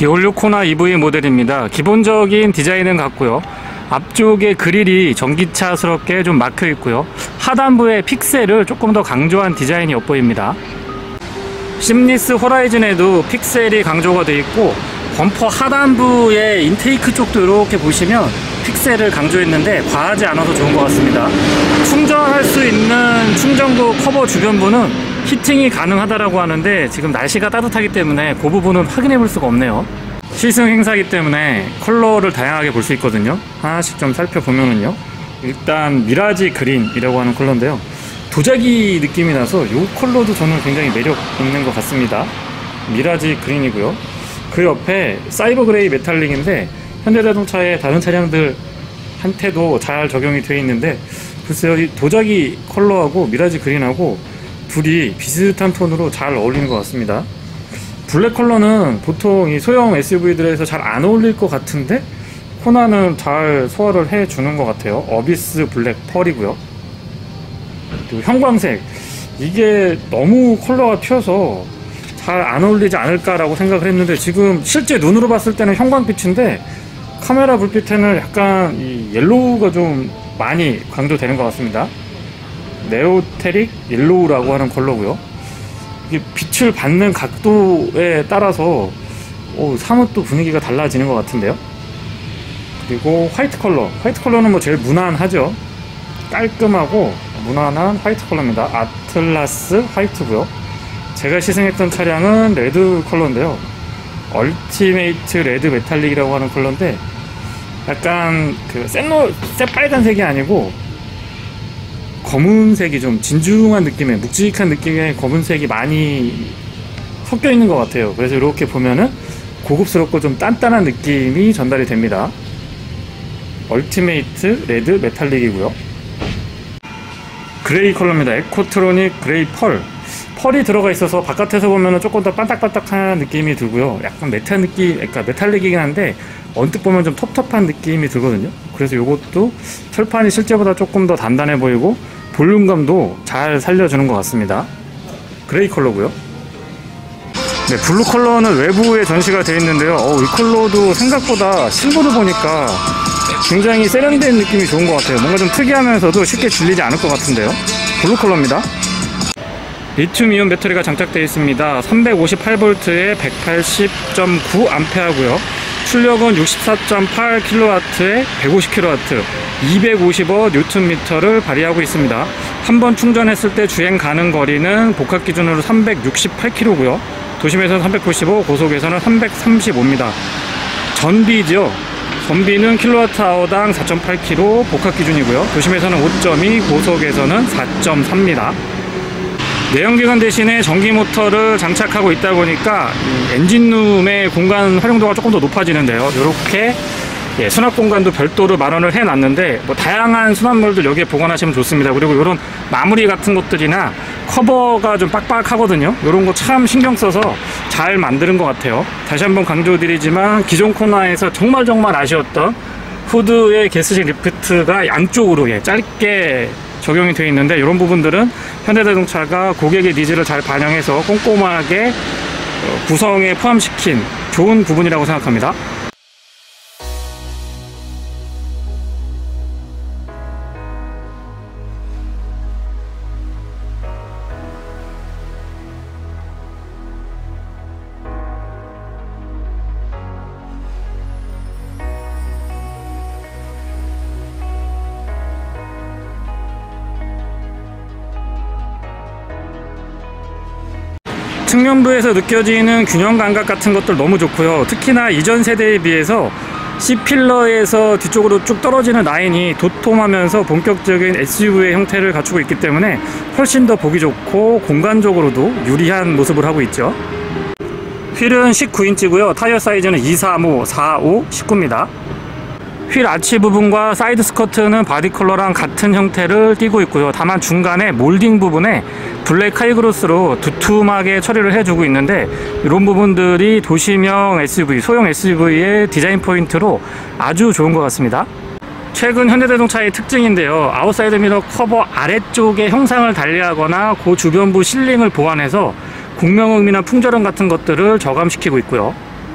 디올류 코나 EV 모델입니다. 기본적인 디자인은 같고요. 앞쪽에 그릴이 전기차스럽게 좀 막혀 있고요. 하단부의 픽셀을 조금 더 강조한 디자인이 엿보입니다. 심리스 호라이즌에도 픽셀이 강조가 되어 있고, 범퍼 하단부의 인테이크 쪽도 이렇게 보시면 픽셀을 강조했는데 과하지 않아서 좋은 것 같습니다. 충전할 수 있는 충전구 커버 주변부는 히팅이 가능하다고 하는데 지금 날씨가 따뜻하기 때문에 그 부분은 확인해 볼 수가 없네요. 시승 행사이기 때문에 컬러를 다양하게 볼 수 있거든요. 하나씩 좀 살펴보면은요, 일단 미라지 그린이라고 하는 컬러인데요, 도자기 느낌이 나서 이 컬러도 저는 굉장히 매력 있는 것 같습니다. 미라지 그린이고요. 그 옆에 사이버 그레이 메탈릭인데 현대자동차의 다른 차량들한테도 잘 적용이 되어 있는데, 글쎄요, 이 도자기 컬러하고 미라지 그린하고 둘이 비슷한 톤으로 잘 어울리는 것 같습니다. 블랙 컬러는 보통 이 소형 SUV들에서 잘 안 어울릴 것 같은데 코나는 잘 소화를 해주는 것 같아요. 어비스 블랙 펄이고요. 그리고 형광색, 이게 너무 컬러가 튀어서 잘 안 어울리지 않을까라고 생각을 했는데, 지금 실제 눈으로 봤을 때는 형광빛인데 카메라 불빛에는 약간 이 옐로우가 좀 많이 강조되는 것 같습니다. 네오테릭 옐로우라고 하는 컬러고요. 이게 빛을 받는 각도에 따라서 사뭇 또 분위기가 달라지는 것 같은데요. 그리고 화이트 컬러, 화이트 컬러는 뭐 제일 무난하죠. 깔끔하고 무난한 화이트 컬러입니다. 아틀라스 화이트고요. 제가 시승했던 차량은 레드 컬러인데요, 얼티메이트 레드 메탈릭이라고 하는 컬러인데, 약간 그 새빨간색이 아니고 검은색이 좀 진중한 느낌의, 묵직한 느낌의 검은색이 많이 섞여 있는 것 같아요. 그래서 이렇게 보면은 고급스럽고 좀 단단한 느낌이 전달이 됩니다. 얼티메이트 레드 메탈릭이고요. 그레이 컬러입니다. 에코트로닉 그레이 펄이 들어가 있어서 바깥에서 보면은 조금 더 반딱반딱한 느낌이 들고요. 약간 메탈 느낌, 그러니까 메탈릭이긴 한데 언뜻 보면 좀 텁텁한 느낌이 들거든요. 그래서 이것도 철판이 실제보다 조금 더 단단해 보이고 볼륨감도 잘 살려주는 것 같습니다. 그레이 컬러고요. 네, 블루 컬러는 외부에 전시가 되어 있는데요. 이 컬러도 생각보다 실물을 보니까 굉장히 세련된 느낌이 좋은 것 같아요. 뭔가 좀 특이하면서도 쉽게 질리지 않을 것 같은데요. 블루 컬러입니다. 리튬이온 배터리가 장착되어 있습니다. 358V에 180.9A고요. 출력은 64.8kW에 150kW, 250Nm 발휘하고 있습니다. 한번 충전했을 때 주행 가능 거리는 복합 기준으로 368km고요. 도심에서는 395, 고속에서는 335입니다. 전비죠. 전비는 kWh당 4.8km 복합 기준이고요. 도심에서는 5.2, 고속에서는 4.3입니다. 내연기관 대신에 전기 모터를 장착하고 있다 보니까 엔진룸의 공간 활용도가 조금 더 높아지는데요. 이렇게 수납 공간도 별도로 마련을 해놨는데, 뭐 다양한 수납물들 여기에 보관하시면 좋습니다. 그리고 이런 마무리 같은 것들이나 커버가 좀 빡빡하거든요. 이런 거 참 신경 써서 잘 만드는 것 같아요. 다시 한번 강조드리지만 기존 코나에서 정말 아쉬웠던 후드의 게스식 리프트가 양쪽으로 짧게 적용이 되어 있는데, 이런 부분들은 현대자동차가 고객의 니즈를 잘 반영해서 꼼꼼하게 구성에 포함시킨 좋은 부분이라고 생각합니다. 측면부에서 느껴지는 균형 감각 같은 것들 너무 좋고요. 특히나 이전 세대에 비해서 C필러에서 뒤쪽으로 쭉 떨어지는 라인이 도톰하면서 본격적인 SUV의 형태를 갖추고 있기 때문에 훨씬 더 보기 좋고 공간적으로도 유리한 모습을 하고 있죠. 휠은 19인치고요. 타이어 사이즈는 235, 45, 19입니다. 휠 아치 부분과 사이드 스커트는 바디 컬러랑 같은 형태를 띠고 있고요. 다만 중간에 몰딩 부분에 블랙 하이그로스로 두툼하게 처리를 해주고 있는데, 이런 부분들이 도심형 SUV, 소형 SUV의 디자인 포인트로 아주 좋은 것 같습니다. 최근 현대자동차의 특징인데요, 아웃사이드 미러 커버 아래쪽에 형상을 달리하거나 그 주변부 실링을 보완해서 공명음이나 풍절음 같은 것들을 저감시키고 있고요.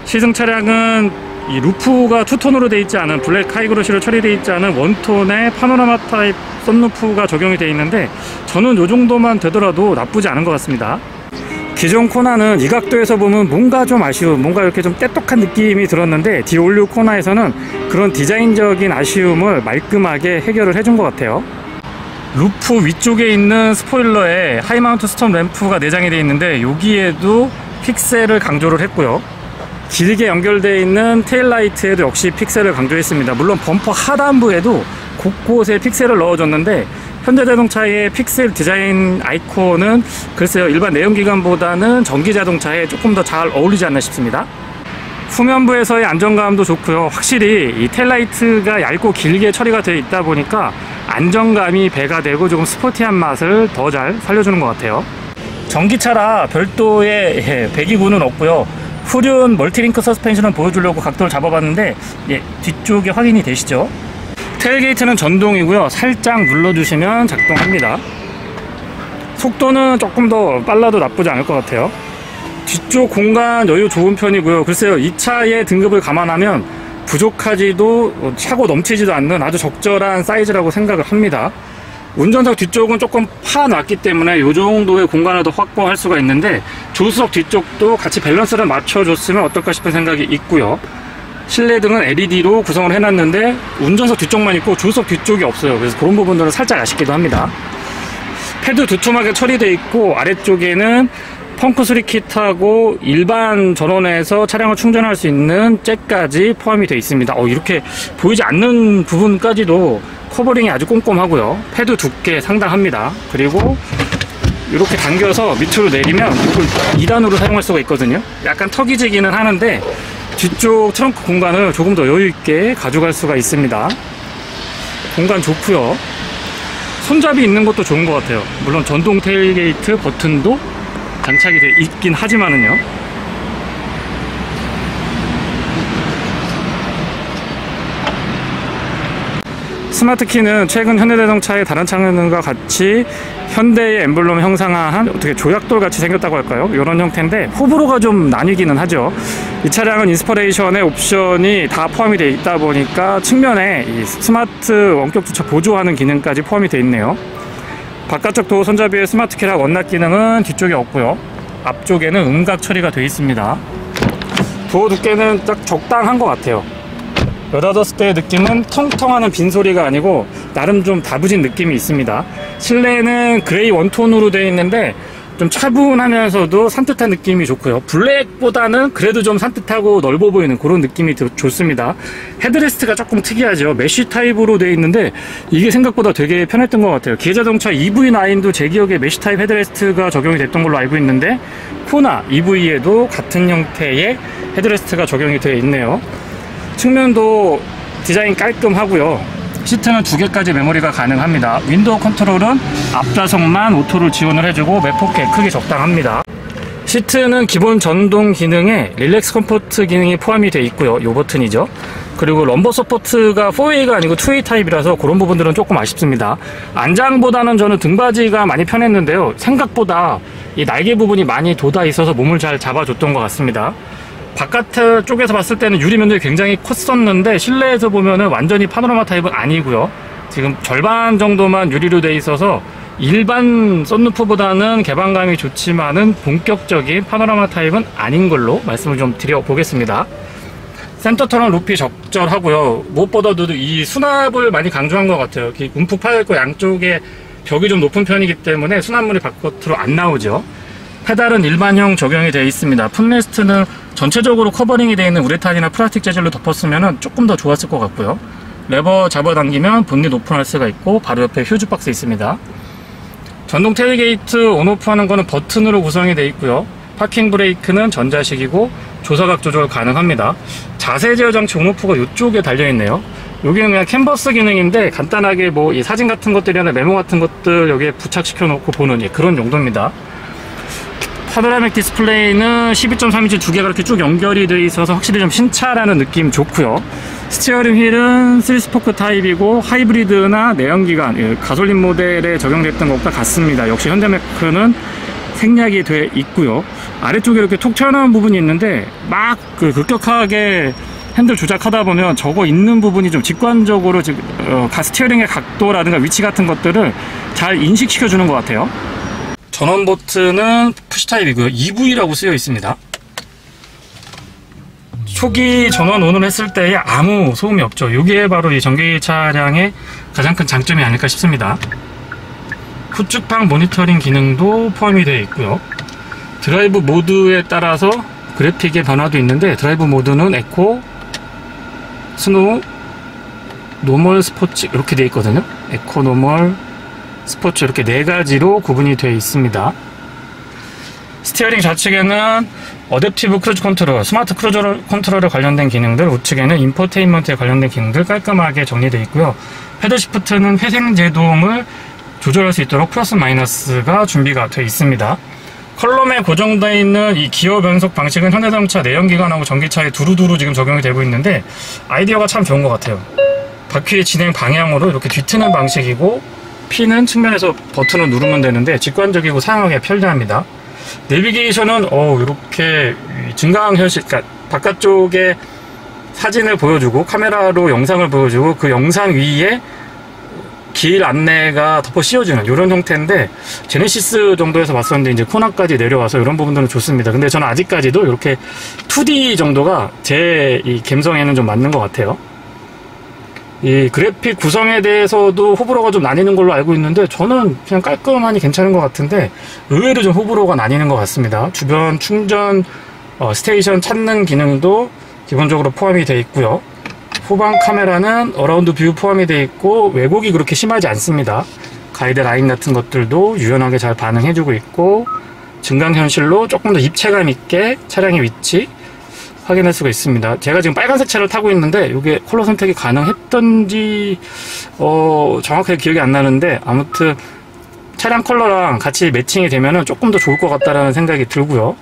시승 차량은 이 루프가 투톤으로 되어 있지 않은 블랙 하이그로시로 처리되어 있지 않은 원톤의 파노라마 타입 썬루프가 적용이 되어 있는데 저는 이 정도만 되더라도 나쁘지 않은 것 같습니다. 기존 코나는 이 각도에서 보면 뭔가 좀 아쉬운, 뭔가 이렇게 좀 떼똑한 느낌이 들었는데 디올류 코나에서는 그런 디자인적인 아쉬움을 말끔하게 해결을 해준 것 같아요. 루프 위쪽에 있는 스포일러에 하이마운트 스톰 램프가 내장이 되어 있는데 여기에도 픽셀을 강조를 했고요. 길게 연결되어 있는 테일라이트에도 역시 픽셀을 강조했습니다. 물론 범퍼 하단부에도 곳곳에 픽셀을 넣어줬는데 현대자동차의 픽셀 디자인 아이콘은 글쎄요, 일반 내연기관보다는 전기자동차에 조금 더 잘 어울리지 않나 싶습니다. 후면부에서의 안정감도 좋고요. 확실히 이 테일라이트가 얇고 길게 처리가 되어 있다 보니까 안정감이 배가 되고 조금 스포티한 맛을 더 잘 살려주는 것 같아요. 전기차라 별도의 배기구는 없고요. 후륜 멀티링크 서스펜션을 보여주려고 각도를 잡아봤는데 뒤쪽에 확인이 되시죠? 테일게이트는 전동이고요. 살짝 눌러주시면 작동합니다. 속도는 조금 더 빨라도 나쁘지 않을 것 같아요. 뒤쪽 공간 여유 좋은 편이고요. 글쎄요, 이 차의 등급을 감안하면 부족하지도 차고 넘치지도 않는 아주 적절한 사이즈라고 생각을 합니다. 운전석 뒤쪽은 조금 파놨기 때문에 이 정도의 공간을 더 확보할 수가 있는데 조수석 뒤쪽도 같이 밸런스를 맞춰줬으면 어떨까 싶은 생각이 있고요. 실내등은 LED로 구성을 해놨는데 운전석 뒤쪽만 있고 조수석 뒤쪽이 없어요. 그래서 그런 부분들은 살짝 아쉽기도 합니다. 패드 두툼하게 처리되어 있고 아래쪽에는 펑크 수리 킷하고 일반 전원에서 차량을 충전할 수 있는 잭까지 포함이 되어 있습니다. 이렇게 보이지 않는 부분까지도 커버링이 아주 꼼꼼하고요. 패드 두께 상당합니다. 그리고 이렇게 당겨서 밑으로 내리면 이걸 2단으로 사용할 수가 있거든요. 약간 턱이지기는 하는데 뒤쪽 트렁크 공간을 조금 더 여유있게 가져갈 수가 있습니다. 공간 좋고요. 손잡이 있는 것도 좋은 것 같아요. 물론 전동 테일게이트 버튼도 장착이 되어 있긴 하지만은요. 스마트키는 최근 현대자동차의 다른 차량과 같이 현대의 엠블럼 형상화한 어떻게 조약돌 같이 생겼다고 할까요? 이런 형태인데 호불호가 좀 나뉘기는 하죠. 이 차량은 인스퍼레이션의 옵션이 다 포함이 되어 있다 보니까 측면에 이 스마트 원격 주차 보조하는 기능까지 포함이 되어 있네요. 바깥쪽 도어 손잡이의 스마트키랑 원납 기능은 뒤쪽에 없고요. 앞쪽에는 음각 처리가 되어 있습니다. 도어 두께는 딱 적당한 것 같아요. 열어뒀을 때의 느낌은 텅텅하는 빈소리가 아니고 나름 좀 다부진 느낌이 있습니다. 실내는 그레이 원톤으로 되어 있는데 좀 차분하면서도 산뜻한 느낌이 좋고요. 블랙보다는 그래도 좀 산뜻하고 넓어 보이는 그런 느낌이 좋습니다. 헤드레스트가 조금 특이하죠. 메쉬 타입으로 되어 있는데 이게 생각보다 되게 편했던 것 같아요. 기아자동차 EV9도 제 기억에 메쉬 타입 헤드레스트가 적용이 됐던 걸로 알고 있는데 코나 EV에도 같은 형태의 헤드레스트가 적용이 되어 있네요. 측면도 디자인 깔끔하고요. 시트는 2개까지 메모리가 가능합니다. 윈도우 컨트롤은 앞좌석만 오토를 지원을 해주고 매포켓 크기 적당합니다. 시트는 기본 전동 기능에 릴렉스 컴포트 기능이 포함이 되어 있고요. 이 버튼이죠. 그리고 럼버 서포트가 4W가 아니고 2way 타입이라서 그런 부분들은 조금 아쉽습니다. 안장보다는 저는 등받이가 많이 편했는데요. 생각보다 이 날개 부분이 많이 돋아 있어서 몸을 잘 잡아줬던 것 같습니다. 바깥 쪽에서 봤을 때는 유리 면적이 굉장히 컸었는데 실내에서 보면은 완전히 파노라마 타입은 아니고요. 지금 절반 정도만 유리로 되어 있어서 일반 썬루프보다는 개방감이 좋지만은 본격적인 파노라마 타입은 아닌 걸로 말씀을 좀 드려보겠습니다. 센터 터널 높이 적절하고요. 무엇보다도 이 수납을 많이 강조한 것 같아요. 움푹 파여있고 양쪽에 벽이 좀 높은 편이기 때문에 수납물이 바깥으로 안 나오죠. 페달은 일반형 적용이 되어 있습니다. 풋레스트는 전체적으로 커버링이 되어 있는 우레탄이나 플라스틱 재질로 덮었으면 조금 더 좋았을 것 같고요. 레버 잡아당기면 본닛 오픈할 수가 있고 바로 옆에 휴즈 박스 있습니다. 전동 테일게이트 온오프 하는 거는 버튼으로 구성이 되어 있고요. 파킹 브레이크는 전자식이고 조사각 조절 가능합니다. 자세 제어 장치 온오프가 이쪽에 달려 있네요. 여기는 그냥 캔버스 기능인데 간단하게 뭐 이 사진 같은 것들이나 메모 같은 것들 여기에 부착시켜 놓고 보는 그런 용도입니다. 파노라믹 디스플레이는 12.3인치 2개가 이렇게 쭉 연결이 되어 있어서 확실히 좀 신차라는 느낌 좋고요. 스티어링 휠은 3스포크 타입이고 하이브리드나 내연기관, 가솔린 모델에 적용됐던 것과 같습니다. 역시 현대메크는 생략이 되어 있고요. 아래쪽에 이렇게 톡 튀어나온 부분이 있는데 막 급격하게 핸들 조작하다 보면 저거 있는 부분이 좀 직관적으로 스티어링의 각도라든가 위치 같은 것들을 잘 인식시켜 주는 것 같아요. 전원 버튼은 푸시 타입이고요. EV라고 쓰여 있습니다. 초기 전원 온을 했을 때에 아무 소음이 없죠. 이게 바로 이 전기 차량의 가장 큰 장점이 아닐까 싶습니다. 후측방 모니터링 기능도 포함이 되어 있고요. 드라이브 모드에 따라서 그래픽의 변화도 있는데, 드라이브 모드는 에코, 스노우, 노멀, 스포츠 이렇게 되어 있거든요. 에코, 노멀, 스포츠 이렇게 4가지로 구분이 되어 있습니다. 스티어링 좌측에는 어댑티브 크루즈 컨트롤, 스마트 크루즈 컨트롤에 관련된 기능들, 우측에는 인포테인먼트에 관련된 기능들 깔끔하게 정리되어 있고요. 패드 시프트는 회생 제동을 조절할 수 있도록 플러스 마이너스가 준비가 되어 있습니다. 컬럼에 고정되어 있는 이 기어 변속 방식은 현대자동차 내연기관하고 전기차에 두루두루 지금 적용이 되고 있는데, 아이디어가 참 좋은 것 같아요. 바퀴의 진행 방향으로 이렇게 뒤트는 방식이고, P는 측면에서 버튼을 누르면 되는데 직관적이고 사용하기가 편리합니다. 내비게이션은 이렇게 증강현실, 그러니까 바깥쪽에 사진을 보여주고 카메라로 영상을 보여주고 그 영상 위에 길 안내가 덮어 씌워지는 이런 형태인데, 제네시스 정도에서 봤었는데 이제 코나까지 내려와서 이런 부분들은 좋습니다. 근데 저는 아직까지도 이렇게 2D 정도가 제 이 감성에는 좀 맞는 것 같아요. 이 그래픽 구성에 대해서도 호불호가 좀 나뉘는 걸로 알고 있는데, 저는 그냥 깔끔하니 괜찮은 것 같은데 의외로 좀 호불호가 나뉘는 것 같습니다. 주변 충전 스테이션 찾는 기능도 기본적으로 포함이 되어 있고요. 후방 카메라는 어라운드 뷰 포함이 되어 있고 왜곡이 그렇게 심하지 않습니다. 가이드 라인 같은 것들도 유연하게 잘 반응해주고 있고, 증강현실로 조금 더 입체감 있게 차량의 위치 확인할 수가 있습니다. 제가 지금 빨간색 차를 타고 있는데 이게 컬러 선택이 가능했던지 정확하게 기억이 안 나는데, 아무튼 차량 컬러랑 같이 매칭이 되면 조금 더 좋을 것 같다라는 생각이 들고요.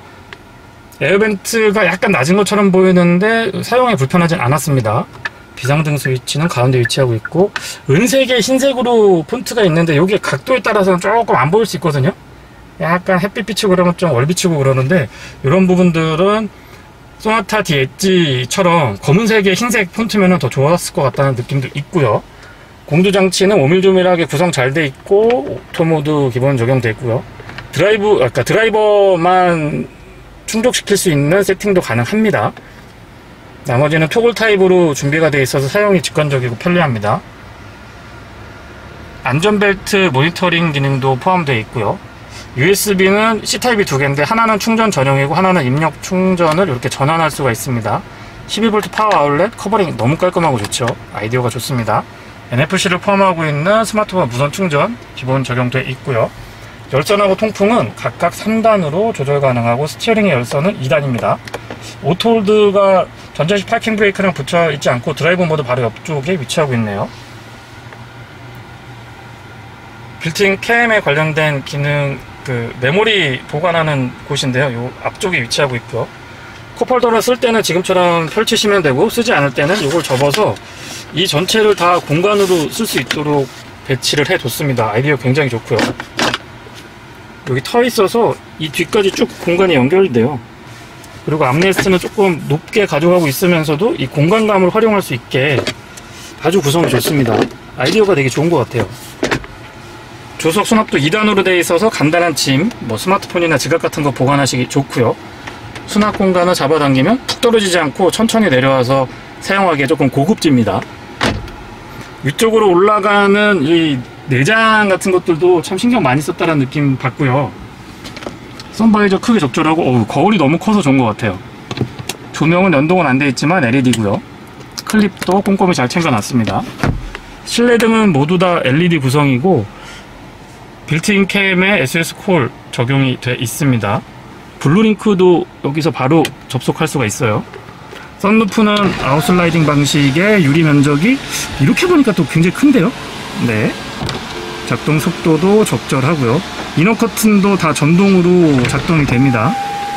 에어벤트가 약간 낮은 것처럼 보이는데 사용에 불편하진 않았습니다. 비상등 스위치는 가운데 위치하고 있고, 은색에 흰색으로 폰트가 있는데 이게 각도에 따라서는 조금 안 보일 수 있거든요. 약간 햇빛 비치고 그러면 좀 월비치고 그러는데, 이런 부분들은 소나타 D 엣지처럼 검은색에 흰색 폰트면 더 좋았을 것 같다는 느낌도 있고요. 공조장치는 오밀조밀하게 구성 잘 돼 있고 오토모드 기본 적용돼 있고요. 드라이버만 충족시킬 수 있는 세팅도 가능합니다. 나머지는 토글 타입으로 준비가 되어 있어서 사용이 직관적이고 편리합니다. 안전벨트 모니터링 기능도 포함되어 있고요. USB는 C타입이 2개인데 하나는 충전 전용이고 하나는 입력 충전을 이렇게 전환할 수가 있습니다. 12V 파워 아울렛 커버링 너무 깔끔하고 좋죠. 아이디어가 좋습니다. NFC를 포함하고 있는 스마트폰 무선 충전 기본 적용되어 있고요. 열선하고 통풍은 각각 3단으로 조절 가능하고 스티어링의 열선은 2단입니다. 오토홀드가 전자식 파킹 브레이크랑 붙여 있지 않고 드라이브 모드 바로 옆쪽에 위치하고 있네요. 빌트인 캠에 관련된 기능, 메모리 보관하는 곳인데요. 요 앞쪽에 위치하고 있고요. 컵홀더를 쓸 때는 지금처럼 펼치시면 되고, 쓰지 않을 때는 이걸 접어서 이 전체를 다 공간으로 쓸 수 있도록 배치를 해뒀습니다. 아이디어 굉장히 좋고요. 여기 터 있어서 이 뒤까지 쭉 공간이 연결돼요. 그리고 암레스트는 조금 높게 가져가고 있으면서도 이 공간감을 활용할 수 있게 아주 구성이 좋습니다. 아이디어가 되게 좋은 것 같아요. 조석 수납도 2단으로 되어 있어서 간단한 짐, 스마트폰이나 지갑 같은 거 보관하시기 좋고요. 수납 공간을 잡아당기면 푹 떨어지지 않고 천천히 내려와서 사용하기에 조금 고급집니다. 위쪽으로 올라가는 이 내장 같은 것들도 참 신경 많이 썼다는 느낌 받고요. 선바이저 크게 적절하고, 거울이 너무 커서 좋은 것 같아요. 조명은 연동은 안 되어 있지만 LED고요. 클립도 꼼꼼히 잘 챙겨놨습니다. 실내등은 모두 다 LED 구성이고 빌트인 캠에 SOS 콜 적용이 돼 있습니다. 블루링크도 여기서 바로 접속할 수가 있어요. 썬루프는 아웃슬라이딩 방식의 유리 면적이 이렇게 보니까 또 굉장히 큰데요. 네, 작동 속도도 적절하고요. 이너 커튼도 다 전동으로 작동이 됩니다.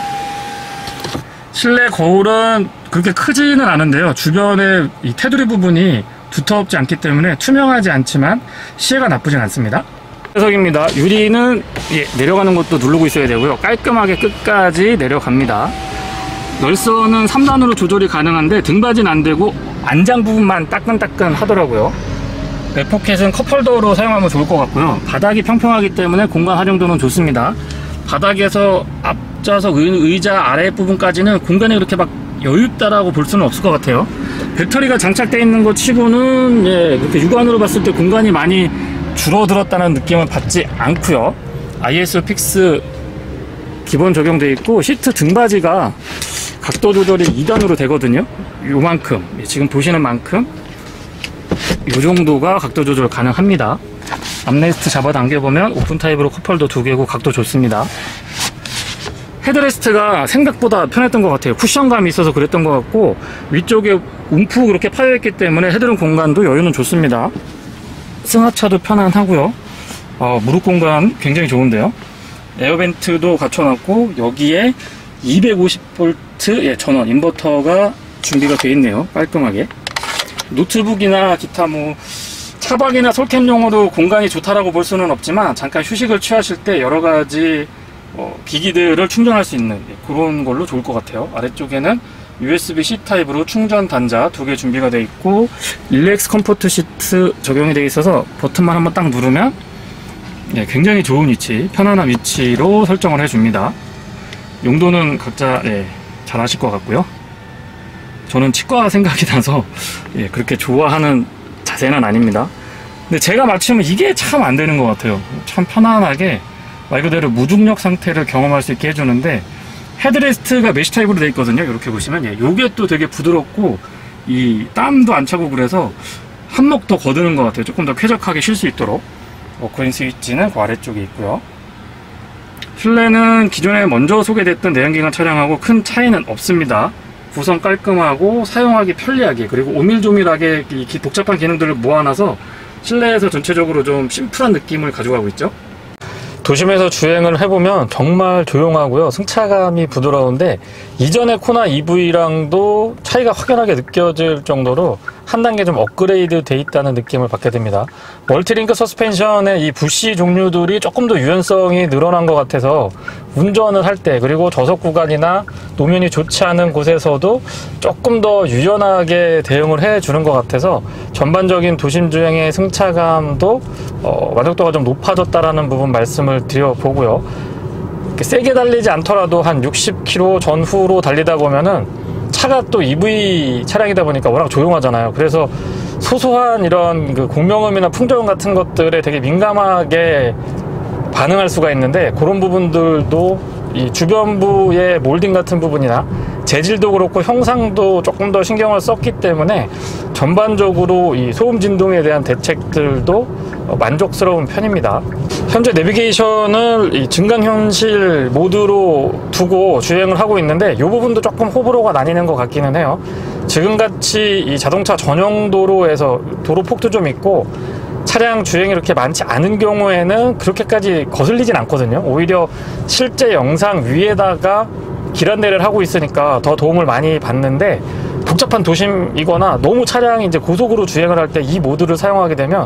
실내 거울은 그렇게 크지는 않은데요. 주변에 이 테두리 부분이 두텁지 않기 때문에 투명하지 않지만 시야가 나쁘진 않습니다. 좌석입니다. 유리는 내려가는 것도 누르고 있어야 되고요. 깔끔하게 끝까지 내려갑니다. 열선은 3단으로 조절이 가능한데 등받이는 안 되고 안장 부분만 따끈따끈 하더라고요. 백포켓은 컵홀더로 사용하면 좋을 것 같고요. 바닥이 평평하기 때문에 공간 활용도는 좋습니다. 바닥에서 앞좌석 의자 아랫부분까지는 공간이 그렇게 막 여유있다라고 볼 수는 없을 것 같아요. 배터리가 장착되어 있는 것 치고는 그렇게 육안으로 봤을 때 공간이 많이 줄어들었다는 느낌은 받지 않고요. ISO 픽스 기본 적용되어 있고 시트 등받이가 각도 조절이 2단으로 되거든요. 요만큼, 지금 보시는 만큼 요 정도가 각도 조절 가능합니다. 암레스트 잡아당겨보면 오픈 타입으로 컵홀더 2개고 각도 좋습니다. 헤드레스트가 생각보다 편했던 것 같아요. 쿠션감이 있어서 그랬던 것 같고 위쪽에 움푹 그렇게 파여있기 때문에 헤드룸 공간도 여유는 좋습니다. 승하차도 편안하고요. 무릎 공간 굉장히 좋은데요. 에어벤트도 갖춰놨고 여기에 250V 전원 인버터가 준비가 되어 있네요. 깔끔하게. 노트북이나 기타 차박이나 솔캠용으로 공간이 좋다라고 볼 수는 없지만 잠깐 휴식을 취하실 때 여러가지 기기들을 충전할 수 있는 그런 걸로 좋을 것 같아요. 아래쪽에는 USB-C 타입으로 충전 단자 2개 준비가 되어 있고 릴렉스 컴포트 시트 적용이 되어 있어서 버튼만 한번 딱 누르면 굉장히 좋은 위치, 편안한 위치로 설정을 해줍니다. 용도는 각자 잘 아실 것 같고요. 저는 치과 생각이 나서 그렇게 좋아하는 자세는 아닙니다. 근데 제가 맞추면 이게 참 안 되는 것 같아요. 참 편안하게 말 그대로 무중력 상태를 경험할 수 있게 해주는데 헤드레스트가 메쉬 타입으로 되어 있거든요. 이렇게 보시면 요게 또 되게 부드럽고 이 땀도 안 차고 그래서 한몫 더 거두는 것 같아요. 조금 더 쾌적하게 쉴 수 있도록. 워크인 스위치는 그 아래쪽에 있고요. 실내는 기존에 먼저 소개됐던 내연기관 차량하고 큰 차이는 없습니다. 구성 깔끔하고 사용하기 편리하게 그리고 오밀조밀하게 이 복잡한 기능들을 모아놔서 실내에서 전체적으로 좀 심플한 느낌을 가져가고 있죠. 도심에서 주행을 해보면 정말 조용하고요. 승차감이 부드러운데 이전의 코나 EV랑도 차이가 확연하게 느껴질 정도로 한 단계 좀 업그레이드 돼 있다는 느낌을 받게 됩니다. 멀티링크 서스펜션의 이 부시 종류들이 조금 더 유연성이 늘어난 것 같아서 운전을 할 때 그리고 저속 구간이나 노면이 좋지 않은 곳에서도 조금 더 유연하게 대응을 해주는 것 같아서 전반적인 도심 주행의 승차감도 만족도가 좀 높아졌다라는 부분 말씀을 드려보고요. 세게 달리지 않더라도 한 60km 전후로 달리다 보면은 차가 또 EV 차량이다 보니까 워낙 조용하잖아요. 그래서 소소한 이런 그 공명음이나 풍저음 같은 것들에 되게 민감하게 반응할 수가 있는데 그런 부분들도 이 주변부의 몰딩 같은 부분이나 재질도 그렇고 형상도 조금 더 신경을 썼기 때문에 전반적으로 이 소음 진동에 대한 대책들도 만족스러운 편입니다. 현재 내비게이션을 이 증강현실 모드로 두고 주행을 하고 있는데 이 부분도 조금 호불호가 나뉘는 것 같기는 해요. 지금같이 이 자동차 전용 도로에서 도로 폭도 좀 있고 차량 주행이 이렇게 많지 않은 경우에는 그렇게까지 거슬리진 않거든요. 오히려 실제 영상 위에다가 길 안내를 하고 있으니까 더 도움을 많이 받는데 복잡한 도심이거나 너무 차량이 이제 고속으로 주행을 할 때 이 모드를 사용하게 되면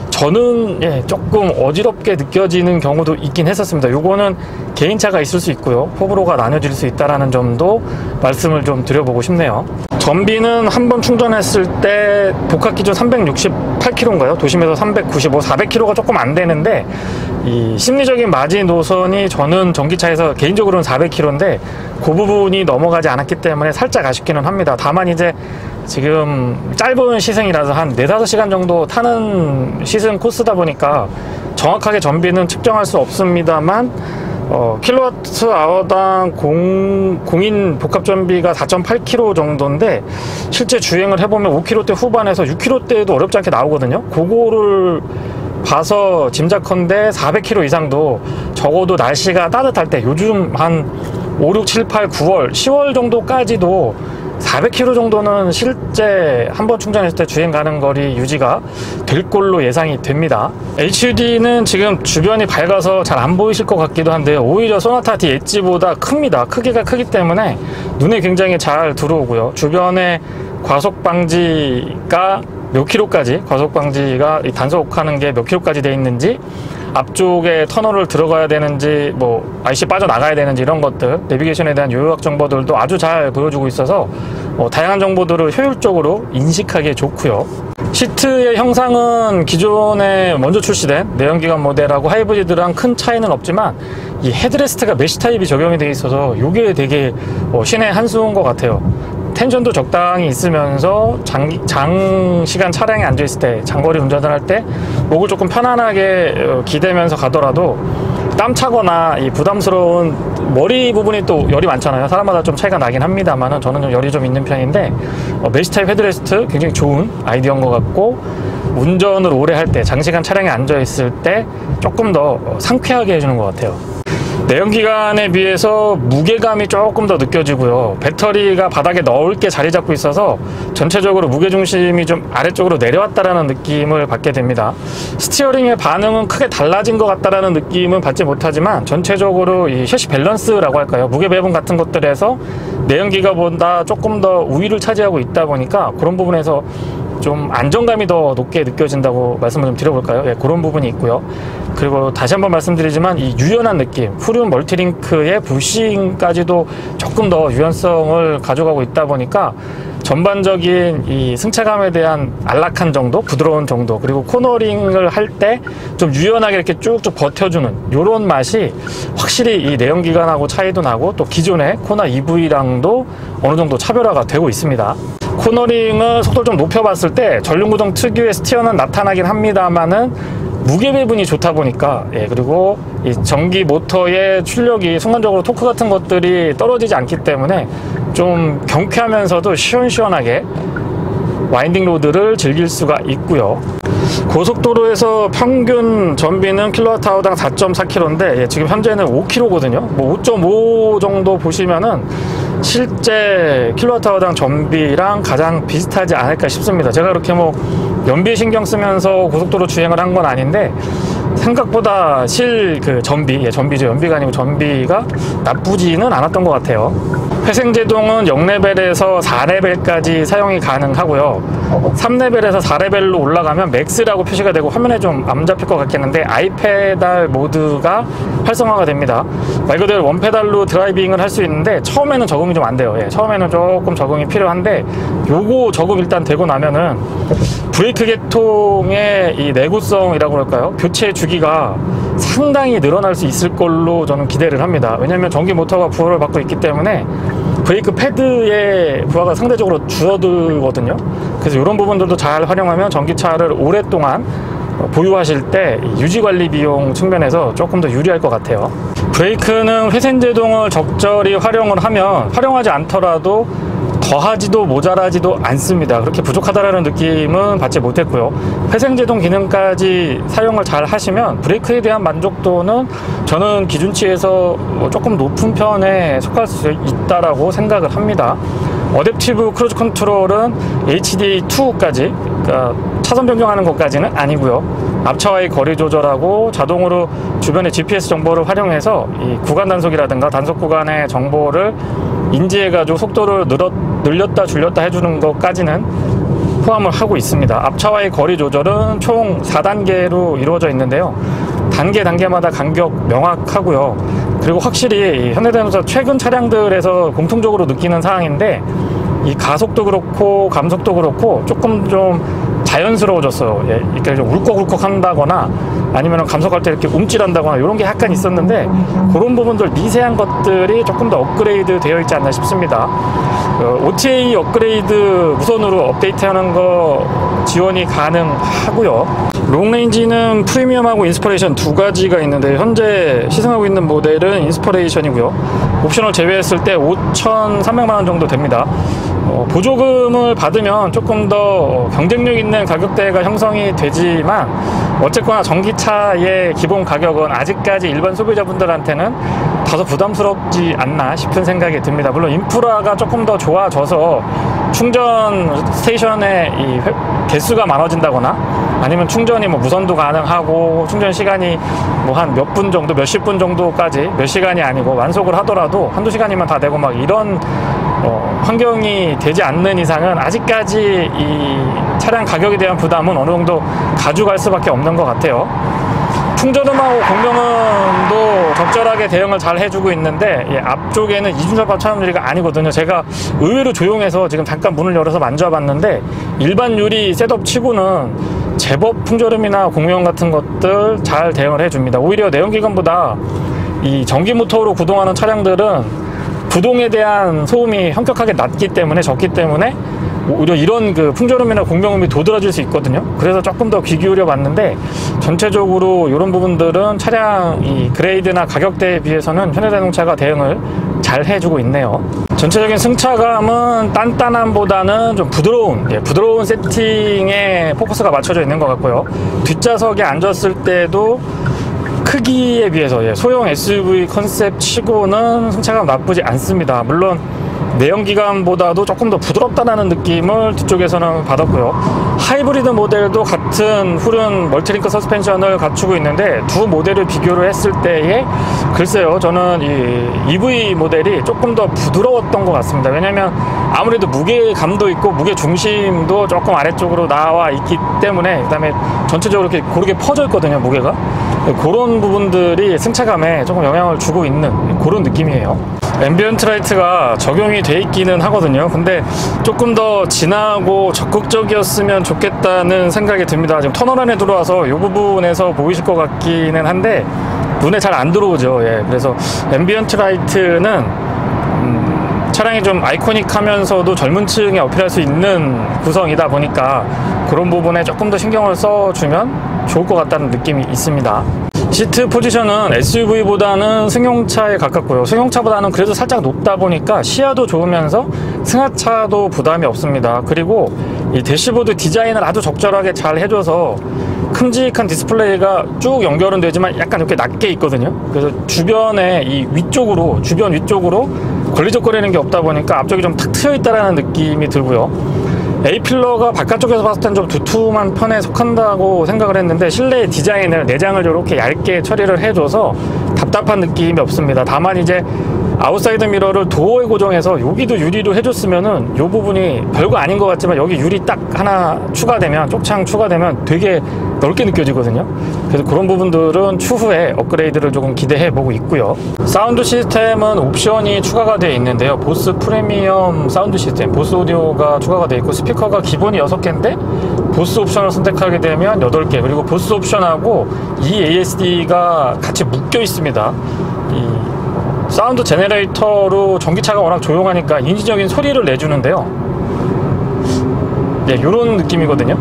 저는 조금 어지럽게 느껴지는 경우도 있긴 했었습니다. 요거는 개인차가 있을 수 있고요. 호불호가 나눠질 수 있다는 점도 말씀을 좀 드려보고 싶네요. 전비는 한번 충전했을 때 복합 기준 368km인가요? 도심에서 395, 400km가 조금 안 되는데 이 심리적인 마진 노선이 저는 전기차에서 개인적으로는 400km인데 그 부분이 넘어가지 않았기 때문에 살짝 아쉽기는 합니다. 다만 이제 지금 짧은 시승이라서 한 4-5시간 정도 타는 시승 코스다 보니까 정확하게 전비는 측정할 수 없습니다만 킬로와트아워당 공인 복합 전비가 4.8km 정도인데 실제 주행을 해보면 5km대 후반에서 6km대도 어렵지 않게 나오거든요. 그거를 봐서 짐작컨대 400km 이상도 적어도 날씨가 따뜻할 때 요즘 한 5, 6, 7, 8, 9월, 10월 정도까지도 400km 정도는 실제 한번 충전했을 때 주행 가는 거리 유지가 될 걸로 예상이 됩니다. HUD는 지금 주변이 밝아서 잘 안 보이실 것 같기도 한데요. 오히려 소나타 D 엣지보다 큽니다. 크기가 크기 때문에 눈에 굉장히 잘 들어오고요. 주변에 과속 방지가 몇 킬로까지, 과속 방지가 단속하는 게 몇 킬로까지 돼 있는지 앞쪽에 터널을 들어가야 되는지 뭐 IC 빠져나가야 되는지 이런 것들, 내비게이션에 대한 요약 정보들도 아주 잘 보여주고 있어서 다양한 정보들을 효율적으로 인식하기에 좋고요. 시트의 형상은 기존에 먼저 출시된 내연기관 모델하고 하이브리드랑 큰 차이는 없지만 이 헤드레스트가 메쉬 타입이 적용이 되어 있어서 이게 되게 신의 한 수인 것 같아요. 텐션도 적당히 있으면서 장시간 차량에 앉아있을 때, 장거리 운전을 할 때 목을 조금 편안하게 기대면서 가더라도 땀 차거나 이 부담스러운 머리 부분이 또 열이 많잖아요. 사람마다 좀 차이가 나긴 합니다만 저는 좀 열이 좀 있는 편인데 메쉬 타입 헤드레스트 굉장히 좋은 아이디어인 것 같고, 운전을 오래 할 때, 장시간 차량에 앉아있을 때 조금 더 상쾌하게 해주는 것 같아요. 내연기관에 비해서 무게감이 조금 더 느껴지고요. 배터리가 바닥에 넓게 자리 잡고 있어서 전체적으로 무게중심이 좀 아래쪽으로 내려왔다라는 느낌을 받게 됩니다. 스티어링의 반응은 크게 달라진 것 같다라는 느낌은 받지 못하지만 전체적으로 이 셰시 밸런스라고 할까요? 무게 배분 같은 것들에서 내연기관보다 조금 더 우위를 차지하고 있다 보니까 그런 부분에서 좀 안정감이 더 높게 느껴진다고 말씀을 좀 드려볼까요? 예, 그런 부분이 있고요. 그리고 다시 한번 말씀드리지만 이 유연한 느낌, 후륜 멀티링크의 부싱까지도 조금 더 유연성을 가져가고 있다 보니까 전반적인 이 승차감에 대한 안락한 정도, 부드러운 정도, 그리고 코너링을 할 때 좀 유연하게 이렇게 쭉쭉 버텨주는 이런 맛이 확실히 이 내연기관하고 차이도 나고, 또 기존의 코나 EV랑도 어느 정도 차별화가 되고 있습니다. 코너링을 속도를 좀 높여봤을 때 전륜구동 특유의 스티어는 나타나긴 합니다만은 무게 배분이 좋다 보니까, 예, 그리고 이 전기 모터의 출력이 순간적으로 토크 같은 것들이 떨어지지 않기 때문에 좀 경쾌하면서도 시원시원하게 와인딩 로드를 즐길 수가 있고요. 고속도로에서 평균 전비는 킬로와트아워당 4.4km인데 예, 지금 현재는 5km거든요. 뭐 5.5 정도 보시면은 실제 킬로와트아워당 전비랑 가장 비슷하지 않을까 싶습니다. 제가 그렇게 뭐 연비에 신경 쓰면서 고속도로 주행을 한 건 아닌데 생각보다 그 전비, 예, 전비죠. 연비가 아니고 전비가 나쁘지는 않았던 것 같아요. 회생제동은 0레벨에서 4레벨까지 사용이 가능하고요. 3레벨에서 4레벨로 올라가면 맥스라고 표시가 되고 화면에 좀 안 잡힐 것 같긴 한데 아이페달 모드가 활성화가 됩니다. 말 그대로 원페달로 드라이빙을 할 수 있는데 처음에는 적응이 좀 안 돼요. 예, 처음에는 조금 적응이 필요한데 요거 적응 일단 되고 나면은 브레이크 계통의 이 내구성이라고 할까요? 교체 주기가 상당히 늘어날 수 있을 걸로 저는 기대를 합니다. 왜냐하면 전기 모터가 부하를 받고 있기 때문에 브레이크 패드의 부하가 상대적으로 줄어들거든요. 그래서 이런 부분들도 잘 활용하면 전기차를 오랫동안 보유하실 때 유지관리 비용 측면에서 조금 더 유리할 것 같아요. 브레이크는 회생제동을 적절히 활용을 하면 활용하지 않더라도 더하지도 모자라지도 않습니다. 그렇게 부족하다라는 느낌은 받지 못했고요. 회생제동 기능까지 사용을 잘 하시면 브레이크에 대한 만족도는 저는 기준치에서 조금 높은 편에 속할 수 있다라고 생각을 합니다. 어댑티브 크루즈 컨트롤은 HD2까지, 그러니까 차선 변경하는 것까지는 아니고요. 앞차와의 거리 조절하고 자동으로 주변의 GPS 정보를 활용해서 이 구간 단속이라든가 단속 구간의 정보를 인지해가지고 속도를 늘렸다 줄였다 해주는 것까지는 포함을 하고 있습니다. 앞차와의 거리 조절은 총 4단계로 이루어져 있는데요. 단계마다 간격 명확하고요. 그리고 확실히 현대자동차 최근 차량들에서 공통적으로 느끼는 사항인데 이 가속도 그렇고 감속도 그렇고 조금 좀 자연스러워졌어요. 예, 이렇게 좀 울컥울컥 한다거나 아니면 감속할 때 이렇게 움찔한다거나 이런 게 약간 있었는데 그런 부분들 미세한 것들이 조금 더 업그레이드 되어 있지 않나 싶습니다. OTA 업그레이드 무선으로 업데이트하는 거 지원이 가능하고요. 롱레인지는 프리미엄하고 인스퍼레이션 두 가지가 있는데 현재 시승하고 있는 모델은 인스퍼레이션이고요. 옵션을 제외했을 때 5,300만 원 정도 됩니다. 보조금을 받으면 조금 더 경쟁력 있는 가격대가 형성이 되지만 어쨌거나 전기차의 기본 가격은 아직까지 일반 소비자분들한테는 다소 부담스럽지 않나 싶은 생각이 듭니다. 물론 인프라가 조금 더 좋아져서 충전 스테이션의 이 개수가 많아진다거나 아니면 충전이 뭐 무선도 가능하고 충전 시간이 뭐 한 몇 분 정도, 몇십 분 정도까지, 몇 시간이 아니고 완속을 하더라도 한두 시간이면 다 되고 막 이런 환경이 되지 않는 이상은 아직까지 이 차량 가격에 대한 부담은 어느 정도 가져갈 수밖에 없는 것 같아요. 풍절음하고 공명음도 적절하게 대응을 잘 해주고 있는데, 예, 앞쪽에는 이중접합 차음 유리가 아니거든요. 제가 의외로 조용해서 지금 잠깐 문을 열어서 만져봤는데 일반 유리 셋업 치고는 제법 풍절음이나 공명음 같은 것들 잘 대응을 해줍니다. 오히려 내연기관보다 이 전기 모터로 구동하는 차량들은 구동에 대한 소음이 현격하게 낮기 때문에, 적기 때문에 오히려 이런 그 풍절음이나 공명음이 도드라질 수 있거든요. 그래서 조금 더 귀 기울여 봤는데 전체적으로 이런 부분들은 차량 이 그레이드나 가격대에 비해서는 현대자동차가 대응을 잘 해주고 있네요. 전체적인 승차감은 단단함보다는 좀 부드러운 세팅에 포커스가 맞춰져 있는 것 같고요. 뒷좌석에 앉았을 때도 크기에 비해서, 예, 소형 SUV 컨셉 치고는 승차감 나쁘지 않습니다. 물론 내연기관보다도 조금 더 부드럽다는 느낌을 뒤쪽에서는 받았고요. 하이브리드 모델도 같은 훌은 멀티링크 서스펜션을 갖추고 있는데 두 모델을 비교를 했을 때에 글쎄요, 저는 이 EV 모델이 조금 더 부드러웠던 것 같습니다. 왜냐면 아무래도 무게감도 있고 무게 중심도 조금 아래쪽으로 나와 있기 때문에, 그 다음에 전체적으로 이렇게 고르게 퍼져 있거든요, 무게가. 그런 부분들이 승차감에 조금 영향을 주고 있는 그런 느낌이에요. 앰비언트 라이트가 적용이 돼 있기는 하거든요. 근데 조금 더 진하고 적극적이었으면 좋겠다는 생각이 듭니다. 지금 터널 안에 들어와서 이 부분에서 보이실 것 같기는 한데 눈에 잘 안 들어오죠. 예, 그래서 앰비언트 라이트는 차량이 좀 아이코닉하면서도 젊은 층에 어필할 수 있는 구성이다 보니까 그런 부분에 조금 더 신경을 써주면 좋을 것 같다는 느낌이 있습니다. 시트 포지션은 SUV보다는 승용차에 가깝고요. 승용차보다는 그래도 살짝 높다 보니까 시야도 좋으면서 승하차도 부담이 없습니다. 그리고 이 대시보드 디자인을 아주 적절하게 잘 해줘서 큼직한 디스플레이가 쭉 연결은 되지만 약간 이렇게 낮게 있거든요. 그래서 주변에 이 주변 위쪽으로 걸리적거리는 게 없다 보니까 앞쪽이 좀 탁 트여 있다라는 느낌이 들고요. A필러가 바깥쪽에서 봤을 땐 좀 두툼한 편에 속한다고 생각을 했는데 실내 디자인을, 내장을 이렇게 얇게 처리를 해줘서 답답한 느낌이 없습니다. 다만 이제 아웃사이드 미러를 도어에 고정해서 여기도 유리로 해줬으면은 이 부분이 별거 아닌 것 같지만 여기 유리 딱 하나 추가되면, 쪽창 추가되면 되게 넓게 느껴지거든요. 그래서 그런 부분들은 추후에 업그레이드를 조금 기대해 보고 있고요. 사운드 시스템은 옵션이 추가가 되어 있는데요. 보스 프리미엄 사운드 시스템, 보스 오디오가 추가가 되어 있고 스피커가 기본이 6개인데 보스 옵션을 선택하게 되면 8개, 그리고 보스 옵션하고 이 ASD가 같이 묶여 있습니다. 이 사운드 제네레이터로 전기차가 워낙 조용하니까 인위적인 소리를 내주는데요. 네, 이런 느낌이거든요.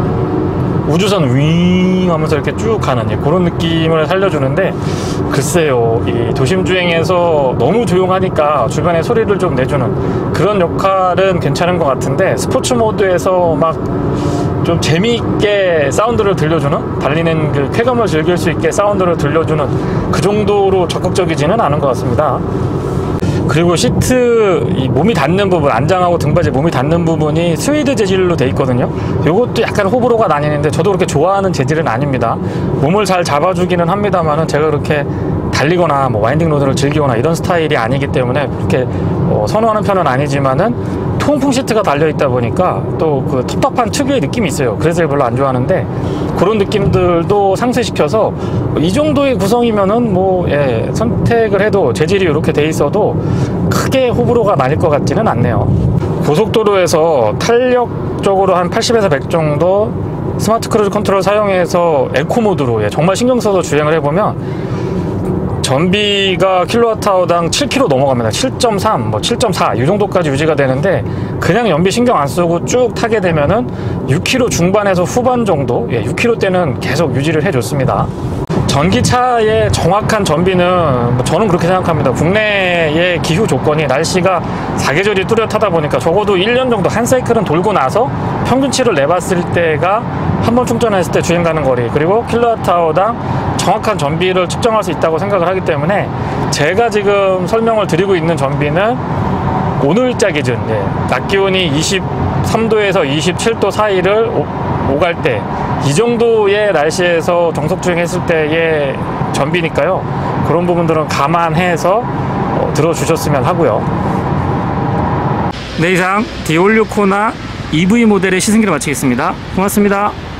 우주선 윙 하면서 이렇게 쭉 가는, 예, 그런 느낌을 살려주는데, 글쎄요, 이 도심주행에서 너무 조용하니까 주변에 소리를 좀 내주는 그런 역할은 괜찮은 것 같은데, 스포츠 모드에서 막 좀 재미있게 사운드를 들려주는, 달리는 그 쾌감을 즐길 수 있게 사운드를 들려주는 그 정도로 적극적이지는 않은 것 같습니다. 그리고 시트, 이 몸이 닿는 부분, 안장하고 등받이 몸이 닿는 부분이 스웨이드 재질로 돼 있거든요. 이것도 약간 호불호가 나뉘는데 저도 그렇게 좋아하는 재질은 아닙니다. 몸을 잘 잡아주기는 합니다만은 제가 그렇게 달리거나 뭐 와인딩 로드를 즐기거나 이런 스타일이 아니기 때문에 그렇게 선호하는 편은 아니지만은 통풍 시트가 달려있다 보니까 또 그 텁텁한 특유의 느낌이 있어요. 그래서 별로 안 좋아하는데 그런 느낌들도 상쇄시켜서 이 정도의 구성이면은 뭐, 예, 선택을 해도 재질이 이렇게 돼 있어도 크게 호불호가 나뉠 것 같지는 않네요. 고속도로에서 탄력적으로 한 80에서 100 정도 스마트 크루즈 컨트롤 사용해서 에코 모드로, 예, 정말 신경 써서 주행을 해보면 전비가 킬로와트아워당 7km 넘어갑니다. 7.3, 뭐 7.4 이 정도까지 유지가 되는데 그냥 연비 신경 안 쓰고 쭉 타게 되면은 6km 중반에서 후반 정도, 예, 6km대는 계속 유지를 해줬습니다. 전기차의 정확한 전비는 저는 그렇게 생각합니다. 국내의 기후 조건이 날씨가 사계절이 뚜렷하다 보니까 적어도 1년 정도 한 사이클은 돌고 나서 평균치를 내봤을 때가 한 번 충전했을 때 주행 가는 거리, 그리고 킬로와트아워당 정확한 전비를 측정할 수 있다고 생각을 하기 때문에 제가 지금 설명을 드리고 있는 전비는 오늘자 기준, 예, 낮 기온이 23도에서 27도 사이를 오갈 때 이 정도의 날씨에서 정속 주행했을 때의 전비니까요. 그런 부분들은 감안해서 들어주셨으면 하고요. 네, 이상 디올류 코나 EV 모델의 시승기를 마치겠습니다. 고맙습니다.